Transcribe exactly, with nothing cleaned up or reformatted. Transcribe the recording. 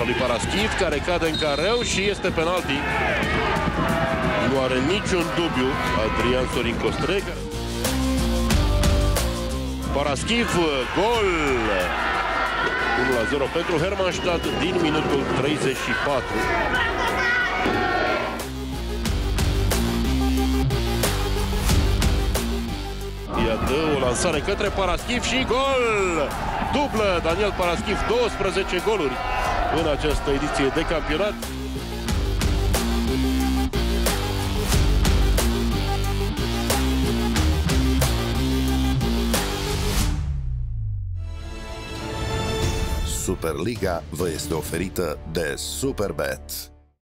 fața lui Paraschiv, care cade în careu și este penalti. Nu are niciun dubiu Adrian Sorin Costrec. Paraschiv, gol! unu la zero pentru Hermannstadt din minutul treizeci și patru. Iată o lansare către Paraschiv și gol! Dublă Daniel Paraschiv, douăsprezece goluri în această ediție de campionat. Superliga vă este oferită de Superbet.